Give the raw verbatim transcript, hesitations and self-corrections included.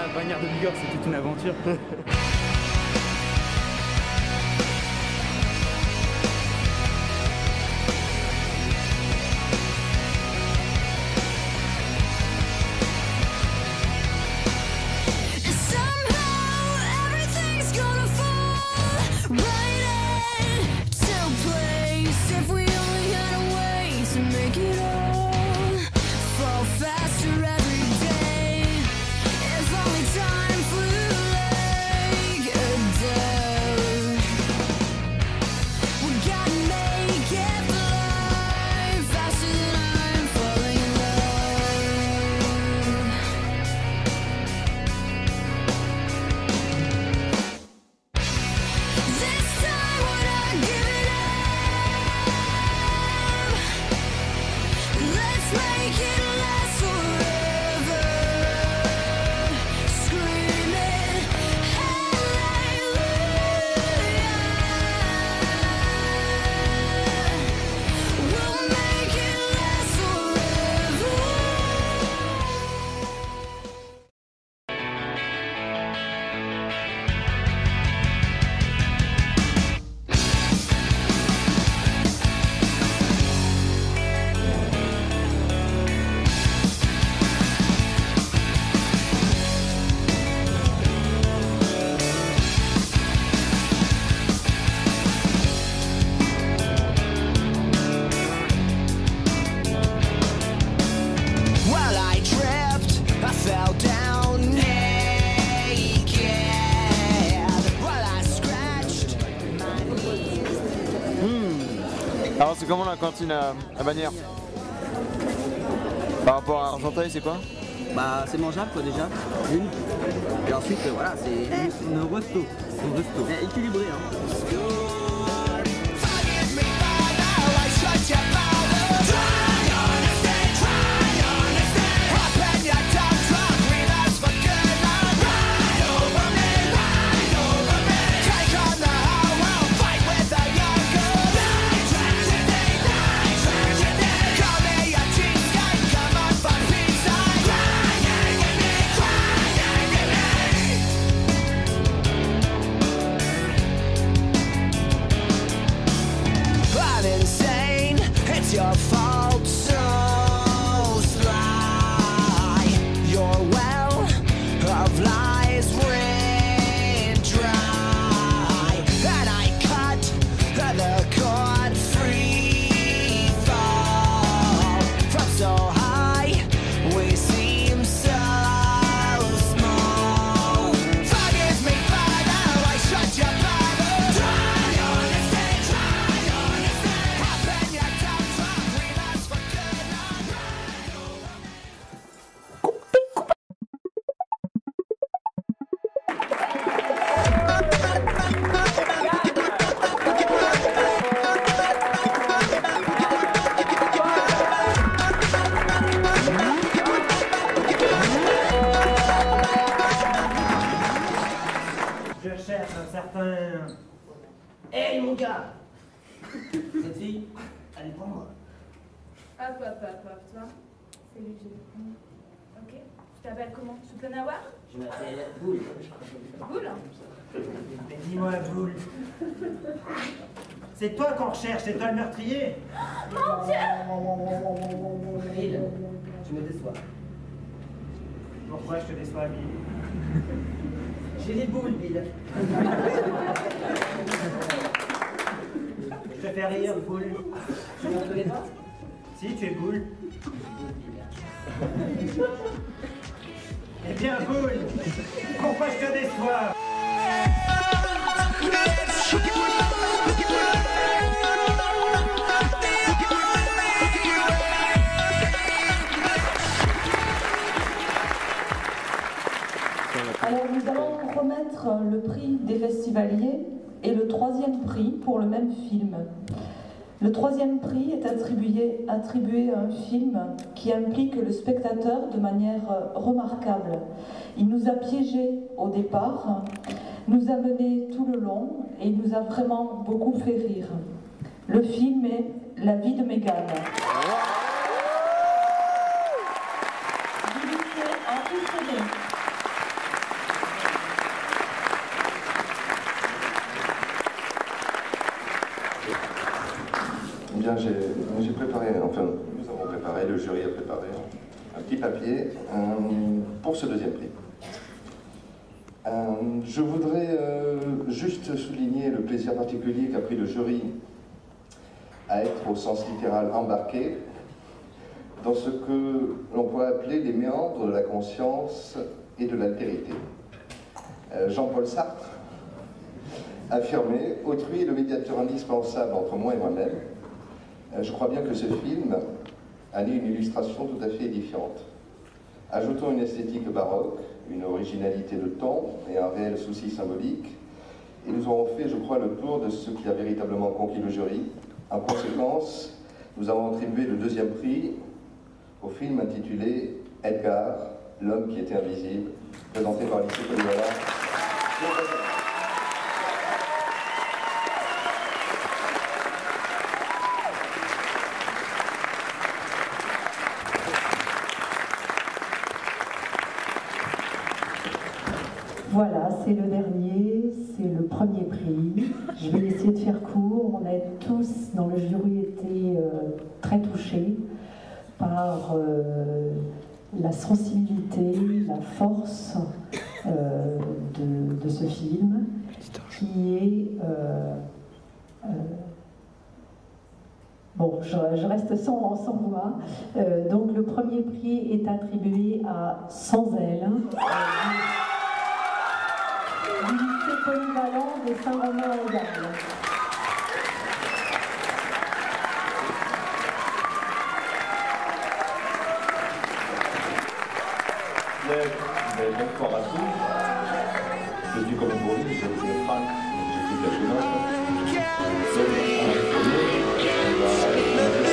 la bannière de Bigorre, c'est toute une aventure. Alors c'est comment la cantine à, à Bagnères? Par rapport à Argenteuil, c'est quoi? Bah c'est mangeable quoi déjà, une. Et ensuite euh, voilà, c'est un resto. Un resto. C'est équilibré hein. Your fault, so sly. Your well of lies ran dry, and I cut the cord free fall. From so high, we seem so small. Forgive me, Father, I shut your Bible. Try understand, try understand. Open your tongue. Je cherche un certain... Hey mon gars! Cette fille, elle est pour moi. Hop, hop, hop, hop, toi. C'est lui que j'ai vu. Ok. Tu t'appelles comment? Soupenawar? Je m'appelle Boule. Boule? Mais dis-moi, Boule. C'est toi qu'on recherche, c'est toi le meurtrier? Mon Dieu! Bill, tu me déçois. Pourquoi je te déçois, Bill? J'ai les boules, Bill. Je te fais rire, Boule. Tu ne me connais pas? Si, tu es Boule. Eh bien, Boule, pourquoi je te déçois? Alors nous allons remettre le prix des festivaliers et le troisième prix pour le même film. Le troisième prix est attribué, attribué à un film qui implique le spectateur de manière remarquable. Il nous a piégés au départ, nous a menés tout le long et il nous a vraiment beaucoup fait rire. Le film est La vie de Mégane. Dirigé en U C D. préparé, le jury a préparé un, un petit papier euh, pour ce deuxième prix. Euh, je voudrais euh, juste souligner le plaisir particulier qu'a pris le jury à être au sens littéral embarqué dans ce que l'on pourrait appeler les méandres de la conscience et de l'altérité. Euh, Jean-Paul Sartre affirmait « Autrui est le médiateur indispensable entre moi et moi-même ». Euh, je crois bien que ce film a né une illustration tout à fait édifiante. Ajoutons une esthétique baroque, une originalité de ton et un réel souci symbolique, et nous aurons fait, je crois, le tour de ce qui a véritablement conquis le jury. En conséquence, nous avons attribué le deuxième prix au film intitulé « Edgar, l'homme qui était invisible », présenté par Lycée Polyvalent. Voilà, c'est le dernier, c'est le premier prix. Je vais essayer de faire court. On a tous, dans le jury, été euh, très touchés par euh, la sensibilité, la force euh, de, de ce film, qui est... Euh, euh, bon, je, je reste sans, sans voix. Euh, donc, le premier prix est attribué à Sans elle. Du lycée polyvalent de Saint-Romain-en-Galles. Mais, mais bonsoir à tous. Je suis comme un bruit, je suis Franck, je suis de la Chenotte.